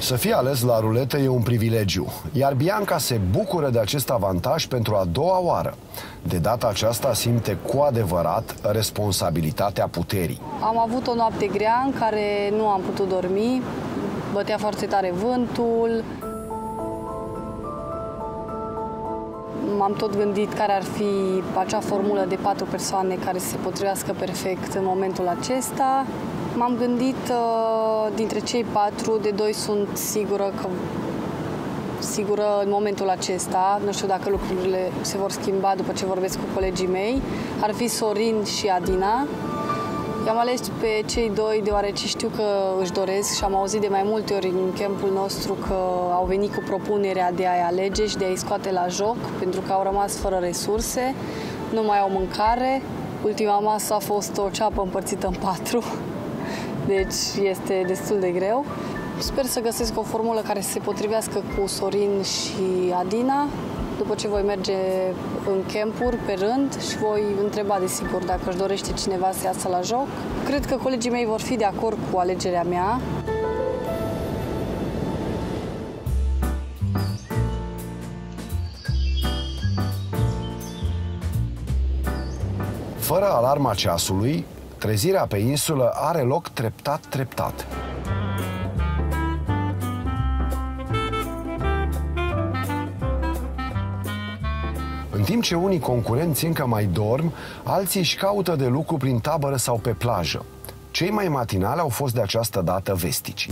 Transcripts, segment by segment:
Să fii ales la ruletă e un privilegiu, iar Bianca se bucură de acest avantaj pentru a doua oară. De data aceasta simte cu adevărat responsabilitatea puterii. Am avut o noapte grea în care nu am putut dormi, bătea foarte tare vântul. M-am tot gândit care ar fi acea formulă de 4 persoane care se potrivească perfect în momentul acesta. M-am gândit, dintre cei 4, de 2 sunt sigură în momentul acesta. Nu știu dacă lucrurile se vor schimba după ce vorbesc cu colegii mei. Ar fi Sorin și Adina. I-am ales pe cei 2 deoarece știu că își doresc și am auzit de mai multe ori în campul nostru că au venit cu propunerea de a-i alege și de a-i scoate la joc pentru că au rămas fără resurse, nu mai au mâncare. Ultima masă a fost o ceapă împărțită în 4, deci este destul de greu. Sper să găsesc o formulă care să se potrivească cu Sorin și Adina, după ce voi merge în campuri pe rând și voi întreba desigur dacă își dorește cineva să iasă la joc. Cred că colegii mei vor fi de acord cu alegerea mea. Fără alarma ceasului, trezirea pe insulă are loc treptat. În timp ce unii concurenți încă mai dorm, alții își caută de lucru prin tabără sau pe plajă. Cei mai matinali au fost de această dată vesticii.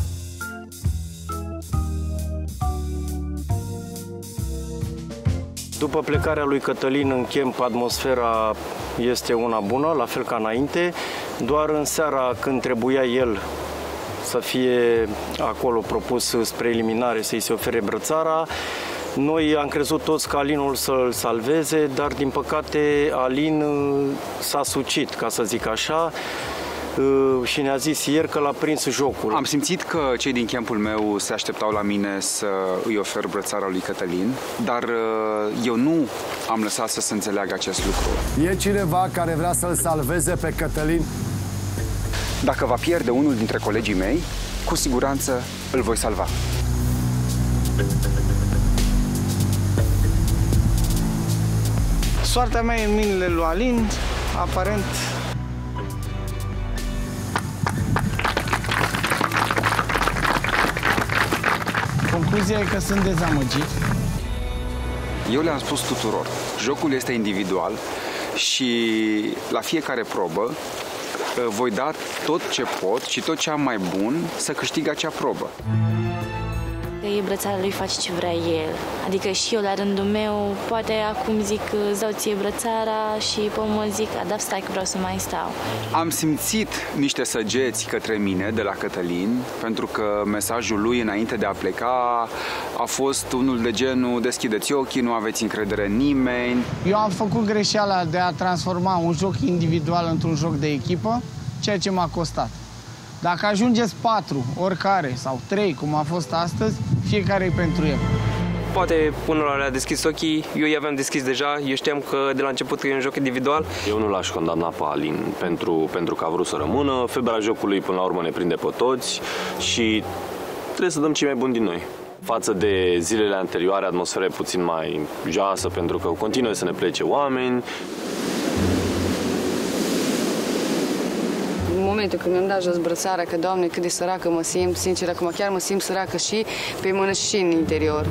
După plecarea lui Cătălin în camp, atmosfera este una bună, la fel ca înainte. Doar în seara, când trebuia el să fie acolo propus spre eliminare, să-i se ofere brățara, noi am crezut toți că Alinul să-l salveze, dar din păcate Alin s-a sucit, ca să zic așa, și ne-a zis ieri că l-a prins jocul. Am simțit că cei din campul meu se așteptau la mine să îi ofer brățara lui Cătălin, dar eu nu am lăsat să se înțeleagă acest lucru. E cineva care vrea să-l salveze pe Cătălin? Dacă va pierde unul dintre colegii mei, cu siguranță îl voi salva. Soarta mea e în mâinile lui Alin, aparent. Concluzia e că sunt dezamăgit. Eu le-am spus tuturor, jocul este individual și la fiecare probă voi da tot ce pot și tot ce am mai bun să câștig acea probă. E brățara lui, face ce vrea el. Adică și eu, la rândul meu, poate acum zic, îți dau ție brățara și pe urmă zic, da, stai că vreau să mai stau. Am simțit niște săgeți către mine de la Cătălin, pentru că mesajul lui înainte de a pleca a fost unul de genul, deschideți ochii, nu aveți încredere în nimeni. Eu am făcut greșeala de a transforma un joc individual într-un joc de echipă, ceea ce m-a costat. Dacă ajungeți 4, oricare, sau 3, cum a fost astăzi, fiecare e pentru el. Poate până la le-a deschis ochii, eu i-aveam deschis deja, eu știam că de la început că e un joc individual. Eu nu l-aș condamna pe Alin pentru că a vrut să rămână, febra jocului până la urmă ne prinde pe toți și trebuie să dăm cei mai buni din noi. Față de zilele anterioare, atmosfera e puțin mai joasă pentru că continuă să ne plece oameni. În momentul când mi-am dat jos brățara, că, Doamne, cât de săracă mă simt, sincer, acum chiar mă simt săracă și pe mână și în interior.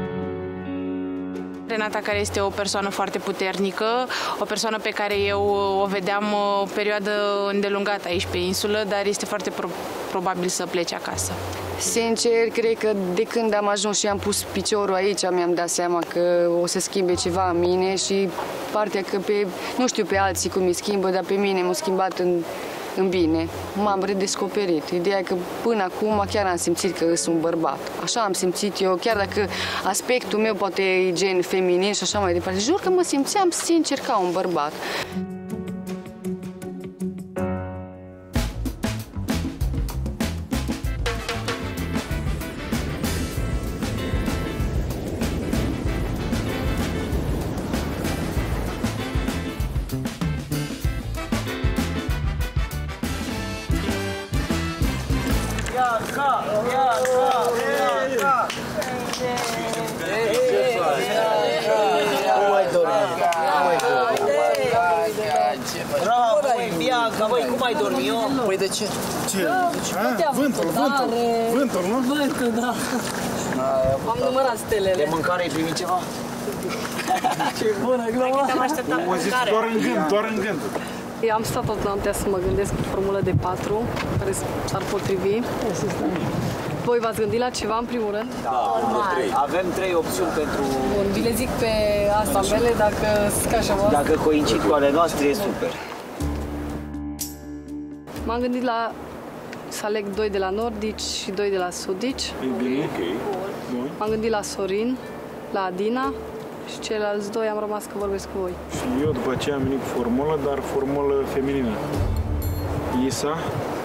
Renata, care este o persoană foarte puternică, o persoană pe care eu o vedeam o perioadă îndelungată aici pe insulă, dar este foarte probabil să plece acasă. Sincer, cred că de când am ajuns și am pus piciorul aici, mi-am dat seama că o să schimbe ceva în mine și partea că nu știu pe alții cum îi schimbă, dar pe mine m-a schimbat în bine. M-am redescoperit. Ideea e că până acum chiar am simțit că sunt un bărbat. Așa am simțit eu, chiar dacă aspectul meu poate e gen feminin și așa mai departe. Jur că mă simțeam sincer ca un bărbat. Ia, mai dorm eu. Păi de ce? Ce? Vântul, nu? Vântul, da. Am numărat stelele. De mâncare ai primit ceva? Ce bună glumă! Am zis doar în gând. Eu am stat tot noaptea să mă gândesc o formulă de 4 care s-ar potrivi. Voi v-ați gândit la ceva în primul rând? Da, avem 3 opțiuni pentru... Bun, vi le zic pe asta mele, dacă ca așa vă... Dacă coincid cu ale noastre, e super. M-am gândit la să aleg 2 de la Nordici și 2 de la Sudici. M-am gândit la Sorin, la Adina și ceilalți 2 am rămas că vorbesc cu voi. Și eu după aceea am venit cu formulă, dar formulă feminină. Isa,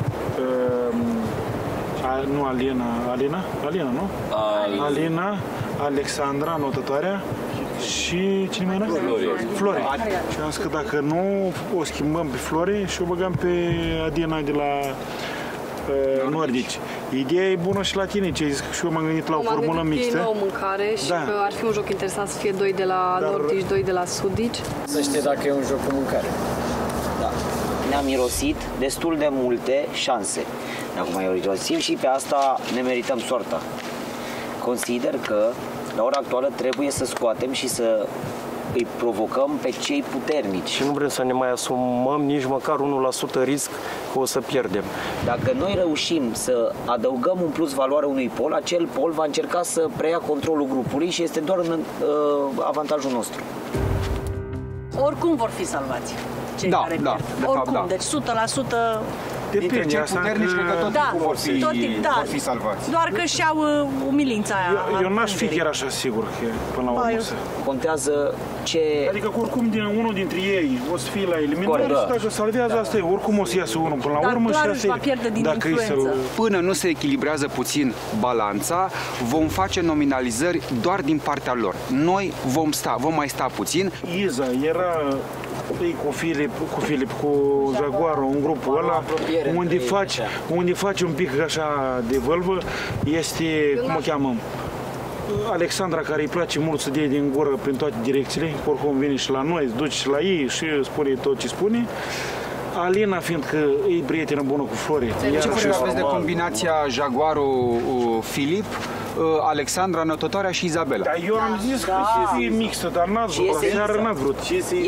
nu Alina, nu? Alina, Alexandra, notătoarea și cine mai era? Flori. Și am zis că dacă nu o schimbăm pe Flori și o băgăm pe Adina de la Nordici. Ideea e bună și la tine, ce ai zis, că și eu m-am gândit la o formulă mixtă. M-am gândit mâncare și că ar fi un joc interesant să fie 2 de la Nordici, 2 de la Sudici. Să știe dacă e un joc cu mâncare. Da. Ne-am mirosit destul de multe șanse. Dacă mai mirosim și pe asta ne merităm soarta. Consider că la ora actuală trebuie să scoatem și să îi provocăm pe cei puternici. Și nu vrem să ne mai asumăm nici măcar 1% risc că o să pierdem. Dacă noi reușim să adăugăm un plus valoare unui pol, acel pol va încerca să preia controlul grupului și este doar în avantajul nostru. Oricum vor fi salvați cei care pierd. Oricum, deci 100%. Dintre cei puternici, cred că tot timpul vor fi salvați. Doar că și-au umilința aia. Eu n-aș fi chiar așa sigur că până la urmă contează ce... Adică că oricum unul dintre ei o să fie la eliminare și dacă salvează, asta e. Oricum o să iasă unul până la urmă și asta e. Dacă până nu se echilibrează puțin balanța, vom face nominalizări doar din partea lor. Noi vom mai sta puțin. Iza era cu Filip, cu Jaguarul, în grupul ăla, unde faci un pic așa de vâlvă, este, cum o cheamă, Alexandra, care îi place mult să dea din gură prin toate direcțiile, oricum vine și la noi, se duce și la ei și spune tot ce spune. Alina, fiindcă e prietenă bună cu Flori. Ce părere aveți de combinația Jaguarul-Filip, Alexandra, Notătoarea și Izabela? Da, eu am zis că e mixtă, dar n-ați vrut. Seară n-ați vrut.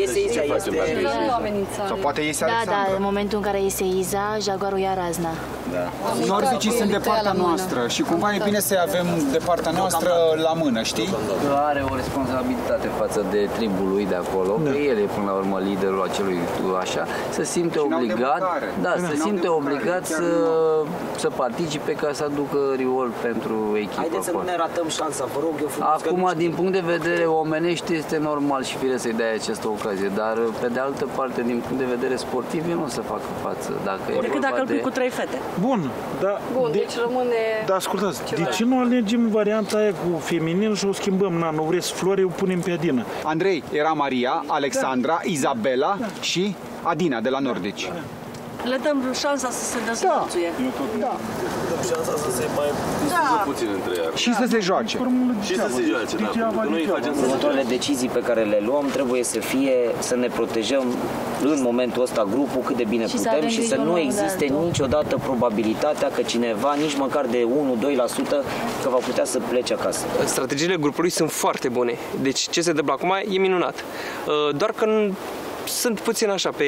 Sau poate iese Alexandra. Da, în momentul în care iese Iza, Jaguarul ia razna. Nordicii sunt de partea noastră și cumva e bine să-i avem de partea noastră la mână, știi? Are o responsabilitate față de tribul lui de acolo, că el e până la urmă liderul acelui așa, se simte obligat, se simte obligat să participe ca să aducă riol pentru echipă. Haideți să nu ne ratăm șansa, vă rog eu frumos. Acum, din punct de vedere omenești, este normal și firesc să-i dai această ocazie, dar pe de altă parte, din punct de vedere sportiv, el nu o să facă față. Decât dacă îl pui cu 3 fete. Bun, deci rămâne... Da, ascultați, de ce nu alegem varianta aia cu feminin și o schimbăm? Nu vreți Flori, o punem pe Adina. Andrei, era Maria, Alexandra, Izabela și Adina de la Nordici. Le dăm șansa să se dezlățuie. Dăm șansa să se mai puțin între ea. Și să se joace. Și să se joace, da. Următoarele decizii pe care le luăm trebuie să fie să ne protejăm în momentul ăsta grupul cât de bine putem și să nu existe niciodată probabilitatea că cineva, nici măcar de 1-2%, că va putea să plece acasă. Strategiile grupului sunt foarte bune. Deci ce se întâmplă acum e minunat. Doar că sunt puțin așa pe...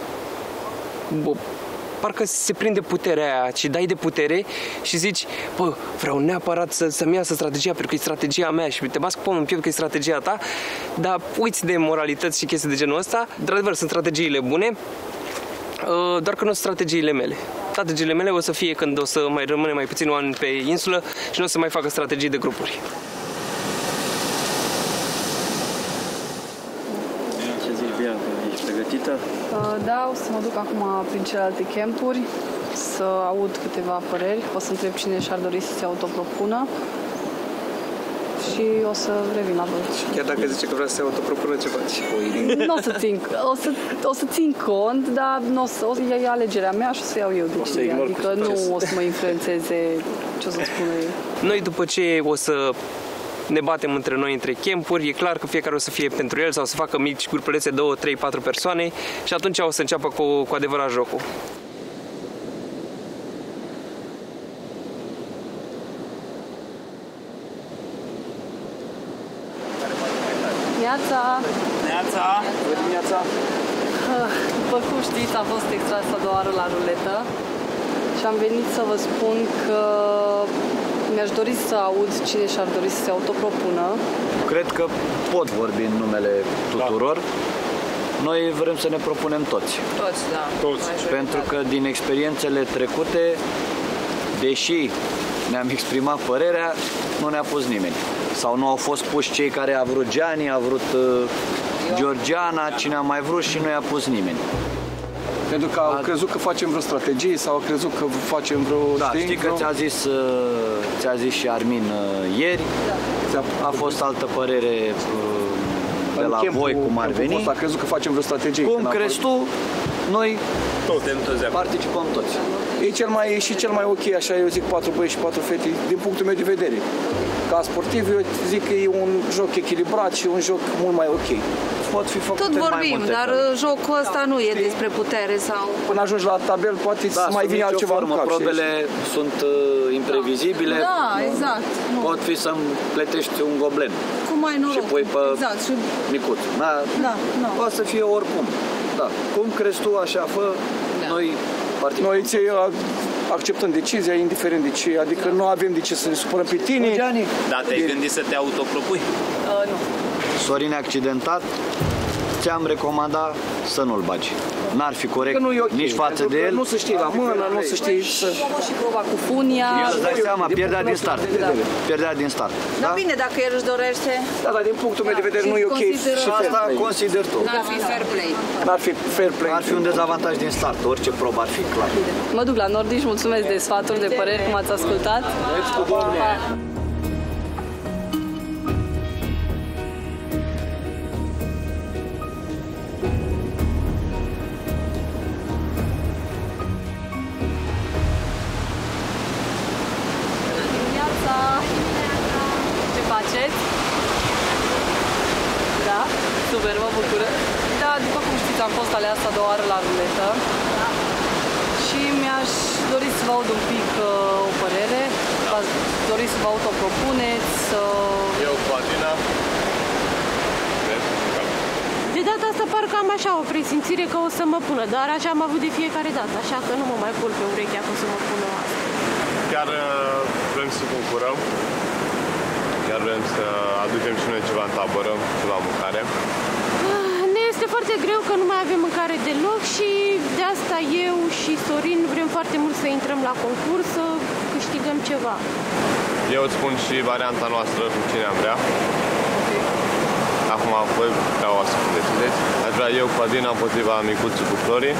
Parcă se prinde puterea aia și dai de putere și zici, bă, vreau neapărat să-mi iasă strategia pentru că e strategia mea și te bați cu pomul în piept că e strategia ta, dar uiți de moralități și chestii de genul ăsta. Într-adevăr, sunt strategiile bune, doar că nu sunt strategiile mele. Strategiile mele o să fie când o să mai rămâne mai puțin oameni pe insulă și nu o să mai facă strategii de grupuri. Ce zici, Bianca? Ești pregătită? Da, o să mă duc acum prin celelalte campuri să aud câteva păreri. O să întreb cine și-ar dori să se autopropună și o să revin la voi. Chiar dacă zice că vrea să se autopropună, ce faci? Nu o să țin, o să țin cont, dar e alegerea mea și o să iau eu decizia. Adică nu o să mă influențeze ce o să spună ei. Noi după ce o să ne batem între noi, între campuri, e clar că fiecare o să fie pentru el sau să facă mici grupulețe, 2, 3, 4 persoane și atunci o să înceapă cu adevărat jocul. dimineața! Neața! Bună dimineața! După cum știți, am fost extras a doua oară la ruletă și am venit să vă spun că mi-aș dori să aud cine și-ar dori să se autopropună. Cred că pot vorbi în numele tuturor. Noi vrem să ne propunem toți. Toți, da. Toți. Pentru că din experiențele trecute, deși ne-am exprimat părerea, nu ne-a pus nimeni. Sau nu au fost puși cei care a vrut Gianni, a vrut Georgiana, cine a mai vrut și nu i-a pus nimeni. Pentru că au crezut că facem vreo strategie sau au crezut că facem vreo... Da, știi că ți-a zis și Armin ieri, a fost altă părere de la voi cum ar veni. A crezut că facem vreo strategie. Cum crezi tu, noi participăm toți. E și cel mai ok, așa eu zic 4 băieți și 4 fete, din punctul meu de vedere. Ca sportiv, eu zic că e un joc echilibrat și un joc mult mai ok. Pot fi făcute tot vorbim, mai multe, dar jocul ăsta nu e despre putere sau... Până ajungi la tabel, poate mai vine altceva în cap. Probele sunt imprevizibile. Da, exact. Pot fi să plătești un goblen. Cum ai noroc. Și pui pe exact. micuț. Da, poate să fie oricum. Da. Cum crezi tu, așa fă, noi participăm. Noi acceptăm decizia, indiferent de ce, adică nu avem de ce să ne supărăm pe tine. Da, te-ai gândit să te autopropui? Nu. Sorin accidentat, ți-am recomandat să nu-l bagi. N-ar fi corect nici față de el. Nu se știe la mână, nu se știe să... Și proba cu funia. El îți dai seama, pierdea din start. Pierdea din start. Dar bine, dacă el își dorește... Da, dar din punctul meu de vedere nu e ok. Și asta consider tu. N-ar fi fair play. N-ar fi fair play. Ar fi un dezavantaj din start, orice probă ar fi clar. Mă duc la Nordici, mulțumesc de sfaturi, de păreri, cum ați ascultat. Ce faceți? Da? Super, mă bucură. Da, după cum știți, am fost aleasă a doua oară la ruletă și mi-aș dori să vă aud un pic o părere. V-ați dori să vă autopropuneți? Eu cu Adina. De data asta parcă am așa o presimțire că o să mă pună, dar așa am avut de fiecare dată, așa că nu mă mai pun pe urechea că o să mă pună asta. Chiar vrem să concurăm. Chiar vrem să aducem și noi ceva în tabără, ceva mâncare. Ne este foarte greu că nu mai avem mâncare deloc și de asta eu și Sorin vrem foarte mult să intrăm la concurs, să câștigăm ceva. Eu îți spun și varianta noastră cu cine am vrea. Acum voi vreau să decideți. Aș vrea eu cu Adina împotriva Micuțu cu Flori.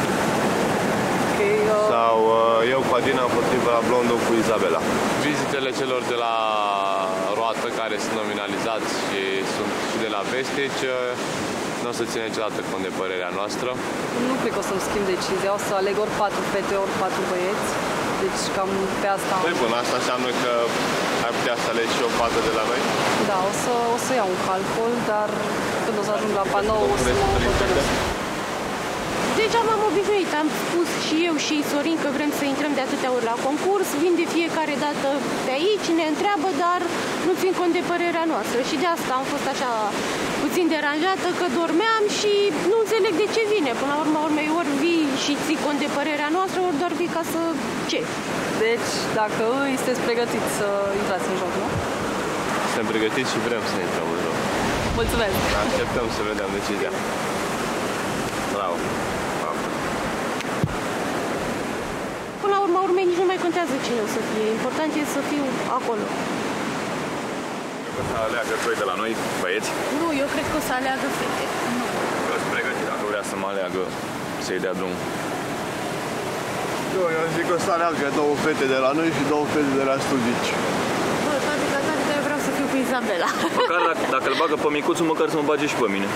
Sau eu cu Adina împotriva Blondu cu Izabela. Vizitele celor de la roată care sunt nominalizați și sunt și de la Vestici nu o să ține niciodată cont de părerea noastră. Nu cred că o să-mi schimb decizia, o să aleg ori 4 fete, ori 4 băieți. Deci cam pe asta... Păi bun, asta înseamnă că ai putea să alegi și o fată de la noi? Da, o să iau un calcul, dar când o să ajung la panou o să mă hotărăsc. Deja m-am obișnuit, am spus și eu și Sorin că vrem să intrăm de atâtea ori la concurs, vin de fiecare dată pe aici, ne întreabă, dar nu țin cont de părerea noastră și de asta am fost așa puțin deranjată, că dormeam și nu înțeleg de ce vine. Până la urmă, ori vii și ții cont de părerea noastră, ori doar vii ca să... ce? Deci, dacă sunteți pregătiți să intrați în joc, nu? Suntem pregătiți și vrem să intrăm în joc. Mulțumesc! Așteptăm să vedem decizia. Bravo! Până la urmă, nici nu mai contează cine o să fie. Important e să fiu acolo. Că să aleagă doi de la noi, băieți? Nu, eu cred că o să aleagă fete. Nu. Eu sunt pregătit, dacă vrea să mă aleagă, să-i dea drum. Eu zic că o să aleagă 2 fete de la noi și 2 fete de la Studici. Bă, toate ca toate, eu vreau să fiu cu Izabela. Măcar dacă îl bagă pe Micuțu, măcar să mă bage și pe mine.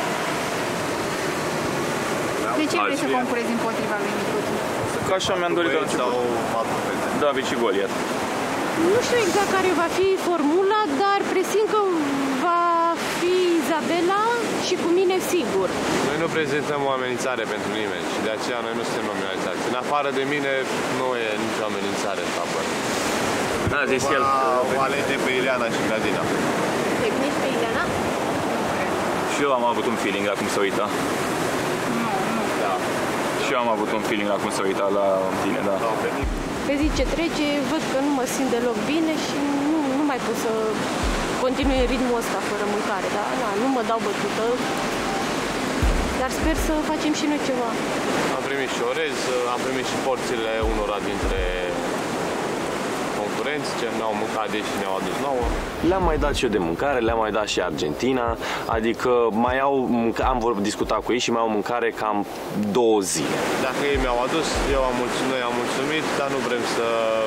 De ce vrei să concurezi împotriva lui Micuțu? Că așa mi-am dorit de la început. David și Goliat. Nu știu exact care va fi formula, dar presimt că va fi Izabela și cu mine sigur. Noi nu prezentăm o amenințare pentru nimeni și de aceea noi nu suntem nominalizați. În afară de mine nu e nicio amenințare în tabără. Da, zis el. Alege pe Ileana și pe Adina. Te gândești pe Ileana? Și eu am avut un feeling la cum se uita. Nu. Da. Și eu am avut un feeling la cum se uita la tine, da. Pe zi ce trece, văd că nu mă simt deloc bine și nu mai pot să continui în ritmul ăsta fără mâncare, da? Nu mă dau bătută, dar sper să facem și noi ceva. Am primit și orez, am primit și porțiile unora dintre concurenți ce ne-au mâncat deși ne-au adus nouă. Le-am mai dat și eu de mâncare, le-am mai dat și Argentina, adică am discutat cu ei și mai au mâncare cam 2 zile. Dacă ei mi-au adus, noi am mulțumit, dar nu vrem să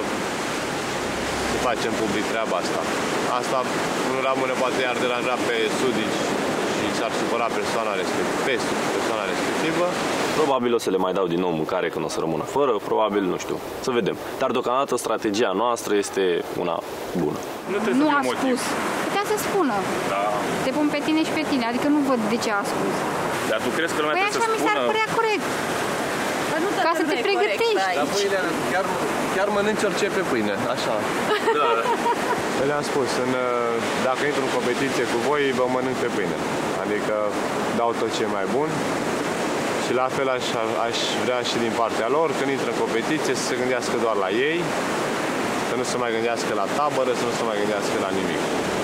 facem public treaba asta. Asta nu rămâne, poate iar deranja pe sudici și s-ar supăra persoana respectivă. Probabil o să le mai dau din nou mâncare când o să rămână fără, probabil, nu știu, să vedem. Dar deocamdată strategia noastră este una bună. Nu a spus. Putea să spună. Da. Te pun pe tine și pe tine, adică nu văd de ce a spus. Dar tu crezi că lumea trebuie să spună? Păi așa mi s-ar părea corect. Ca să te pregătești. Dar pâine, chiar mănânci orice pe pâine, așa. Da. Le-am spus, dacă intru în competiție cu voi, vă mănânc pe pâine. Adică dau tot ce e mai bun. Și la fel aș vrea și din partea lor, când intră în competiție, să se gândească doar la ei, să nu se mai gândească la tabără, să nu se mai gândească la nimic.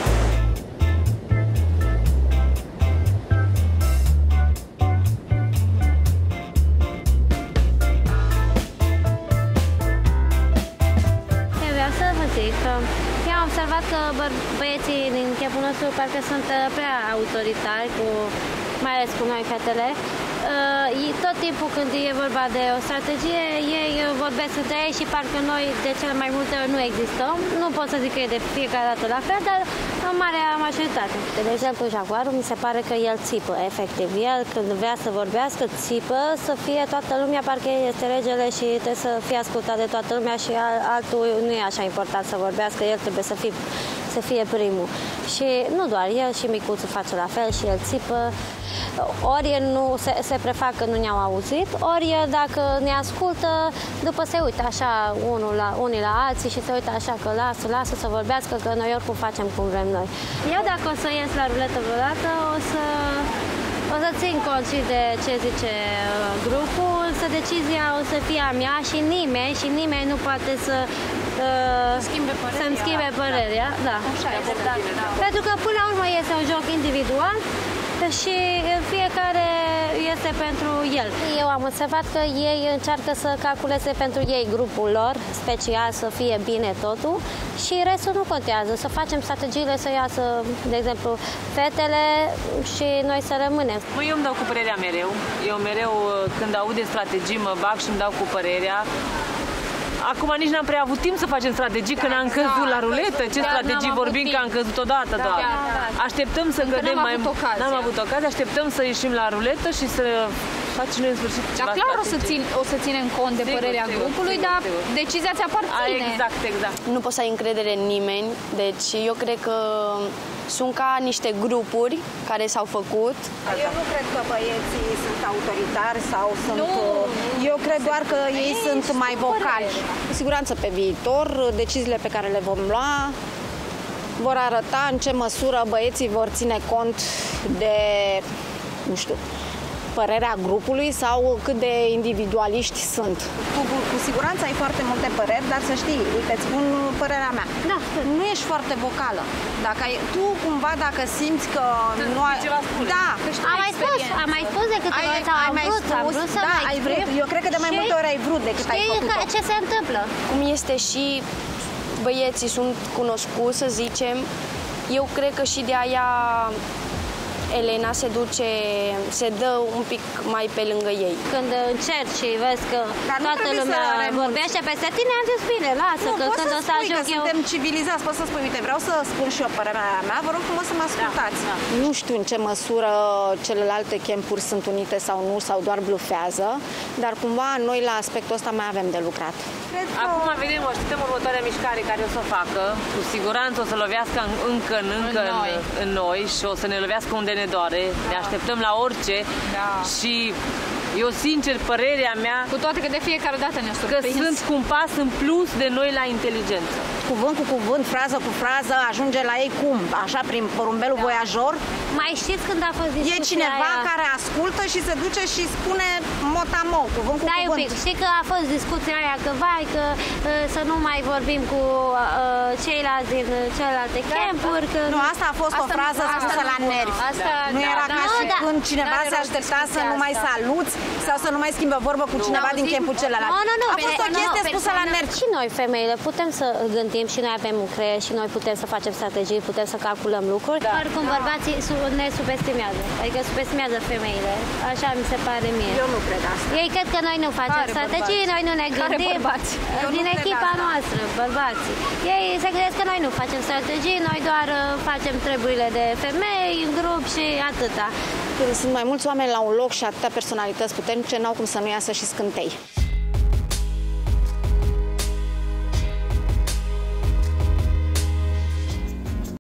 Vreau să vă zic că eu am observat că băieții din cheful nostru parcă sunt prea autoritari, mai ales cu noi fetele. Tot timpul când e vorba de o strategie, ei vorbesc între ei și parcă noi de cele mai multe ori nu existăm. Nu pot să zic că e de fiecare dată la fel, dar în marea majoritate. De exemplu, Jaguarul, mi se pare că el țipă, efectiv. El, când vrea să vorbească, țipă, să fie toată lumea, parcă este regele și trebuie să fie ascultat de toată lumea și altul nu e așa important să vorbească, el trebuie să fie primul. Și nu doar el, și micuțul face la fel și el țipă. Ori nu se prefac că nu ne-au auzit, ori dacă ne ascultă, după se uită așa unii la alții și se uită așa că lasă să vorbească, că noi oricum facem cum vrem noi. Eu dacă o să ies la ruletă vreodată, o să țin cont și de ce zice grupul, însă decizia o să fie a mea și nimeni nu poate să-mi schimbe părerea. Da. Pentru că până la urmă este un joc individual și fiecare este pentru el. Eu am observat că ei încearcă să calculeze pentru ei grupul lor, special să fie bine totul și restul nu contează. Să facem strategiile să iasă, de exemplu, fetele și noi să rămânem. Eu îmi dau cu părerea mereu. Eu mereu când aud de strategii mă bag și îmi dau cu părerea. Acum nici n-am prea avut timp să facem strategii când am căzut la ruletă. Ce strategii vorbim că am căzut odată doar. Așteptăm să cădem mai mult. N-am avut ocazie, așteptăm să ieșim la ruletă și să facem noi în sfârșit ceva. Dar clar o să ținem cont de părerea grupului, dar decizia ți aparține. Exact. Nu poți să ai încredere în nimeni, deci eu cred că sunt ca niște grupuri care s-au făcut. Eu nu cred că băieții sunt autoritari sau sunt... Eu cred doar că ei sunt mai vocali. Cu siguranță pe viitor, deciziile pe care le vom lua vor arăta în ce măsură băieții vor ține cont de, nu știu, părerea grupului sau cât de individualiști sunt. Cu siguranță ai foarte multe păreri, dar să știi, uite, îți spun părerea mea. Da. Nu ești foarte vocală. Tu cumva, dacă simți că nu ai... Da, am mai spus de câte ori am vrut să mai vrut. Eu cred că de mai multe ori ai vrut decât ai făcut-o. Ce se întâmplă? Cum este și băieții sunt cunoscuți, să zicem, eu cred că și de aia Elena se dă un pic mai pe lângă ei. Când încerci și vezi că toată lumea vorbește peste tine, am zis bine, lasă, că când o să ajung eu... Suntem civilizați, poți să spui, uite, vreau să spun și eu părerea mea, vă rog frumos să mă ascultați. Nu știu în ce măsură celelalte campuri sunt unite sau nu, sau doar blufează, dar cumva noi la aspectul ăsta mai avem de lucrat. Acum vedem, așteptăm următoarea mișcare care o să o facă. Cu siguranță o să lovească încă în noi și o să ne lovească unde ne doare. Ne așteptăm la orice și eu, sincer, părerea mea... Cu toate că de fiecare dată ne surprins. Că sunt cu un pas în plus de noi la inteligență. Cuvânt cu cuvânt, frază cu frază, ajunge la ei cum? Așa, prin porumbelul voiajor? Mai știți când a fost discuția E cineva aia? care ascultă și se duce și spune mot-a-mot, cuvânt cu cuvânt. Un pic. Știi că a fost discuția aia că vai, că să nu mai vorbim cu ceilalți din celelalte campuri. Că... Nu, asta a fost o frază spusă la nervi. Nu era ca și când cineva se aștepta să nu mai saluți sau să nu mai schimbe vorbă cu cineva din campul celălalt. A fost o chestie spusă la nervi. Și noi, femeile, putem să gândim și noi avem un creier și noi putem să facem strategii, putem să calculăm lucruri. Oricum, bărbații ne subestimează. Adică subestimează femeile. Așa mi se pare mie. Eu nu cred asta. Ei cred că noi nu facem strategii, noi nu ne gândim. Din echipa noastră, bărbații. Ei se gândesc că noi nu facem strategii, noi doar facem treburile de femei în grup și atâta. Când sunt mai mulți oameni la un loc și atâtea personalități puternice, n-au cum să nu iasă și scântei.